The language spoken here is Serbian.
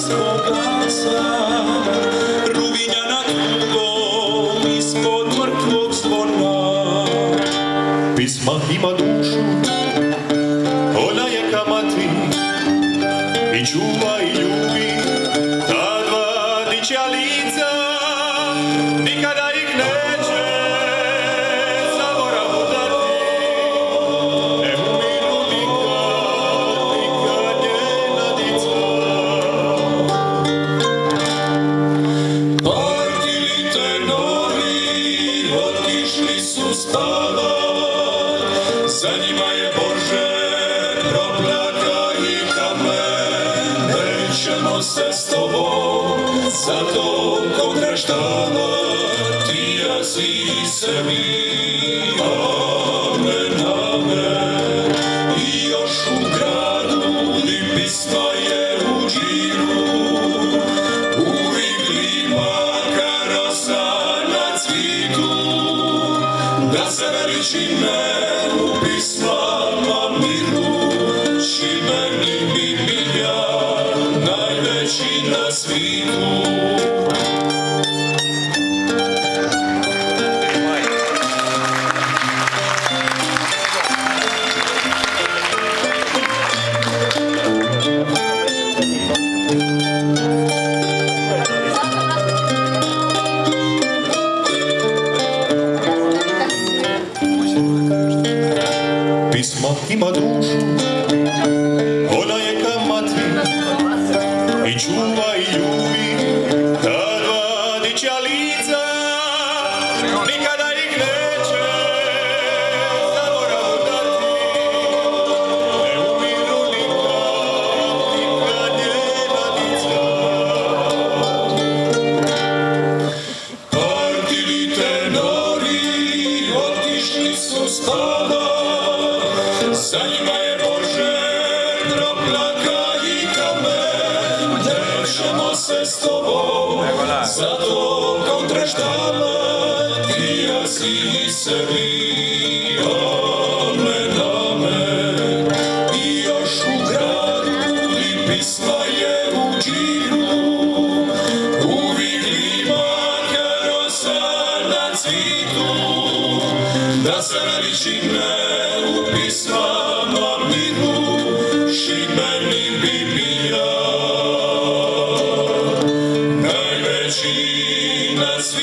spogasa, ruvinjana tugom ispod mrtvog zvona. Pisma ima dušu, ona je kamati i čuva i ljubi ta dva dičja lica, nikada ih neće zaboravljati, ne umiru nikad, nikad njena dica. Partili tenori otišli su spavat, za njima je Bože proplaka i kamen. Nećemo se s tobom za to konkreštava, ti ja si sebi, amen, amen. I još u gradu di pisma je u džiru, uvijek lipa karosa na cvitu, da se veličine u pismama miru, Šibenik Biblija, najveći na svitu. Pisma ima dušu, ona je kamati i čuva i ljubi ta dva dičja lica, nikada ih neće zaboravljati, ne umiru nikad, nikad njena dica. Partili tenori otišli su spavat, za njima je Bože proplaka i kamen. Nećemo se s tobom za to kontreštava, ti ja si sebi, amen, amen. I još u gradu di pisma je u džiru, uvijek ima karosa na cvitu, da se veličine u pismama miru, Šibenik Biblija, najveći na svijetu.